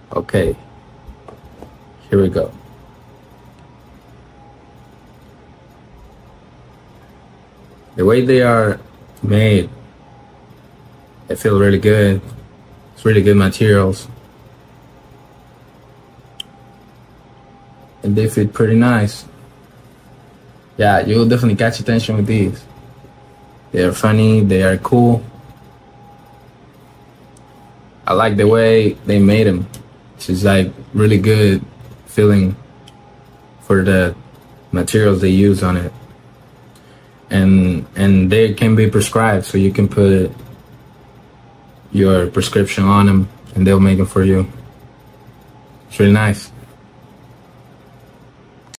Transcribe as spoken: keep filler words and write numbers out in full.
Okay, here we go. The way they are made, they feel really good. It's really good materials. And they fit pretty nice. Yeah, you'll definitely catch attention with these. They are funny, they are cool. I like the way they made them. It's like really good feeling for the materials they use on it. And and they can be prescribed, so you can put your prescription on them and they'll make them for you. It's really nice.